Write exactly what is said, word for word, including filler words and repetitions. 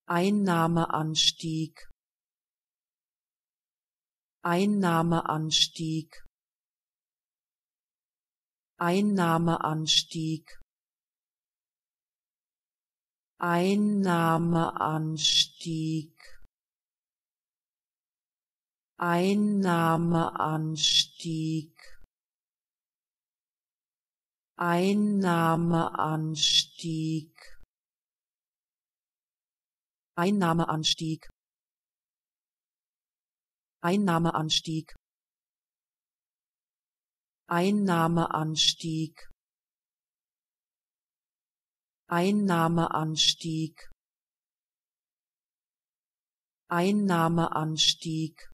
Einnahmeanstieg, Einnahmeanstieg, Einnahmeanstieg, Einnahmeanstieg, Einnahmeanstieg, Einnahmeanstieg, Einnahmeanstieg, Einnahmeanstieg, Einnahmeanstieg, Einnahmeanstieg, Einnahmeanstieg,